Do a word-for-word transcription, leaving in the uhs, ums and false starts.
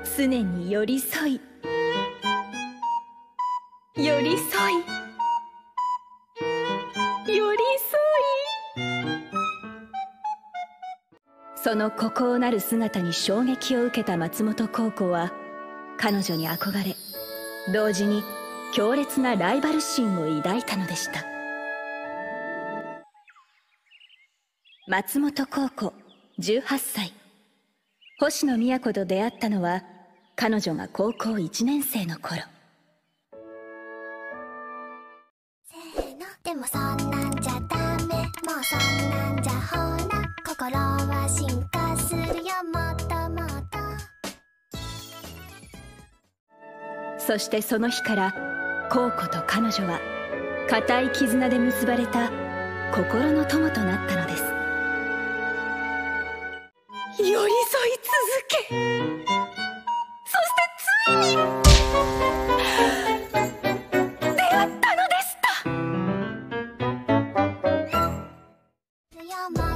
常に寄り添い寄り添い寄り添い、その孤高なる姿に衝撃を受けた松本幸子は彼女に憧れ、同時に強烈なライバル心を抱いたのでした。松本幸子じゅうはっさい、星野都と出会ったのは彼女が高校いちねん生の頃。 せーの、でもそんなんじゃダメ、もうそんなんじゃほら心は進化するよ、もっともっと。 そしてその日から幸子と彼女は固い絆で結ばれた心の友となったのです。寄り添い続け、そしてついに出会ったのでした。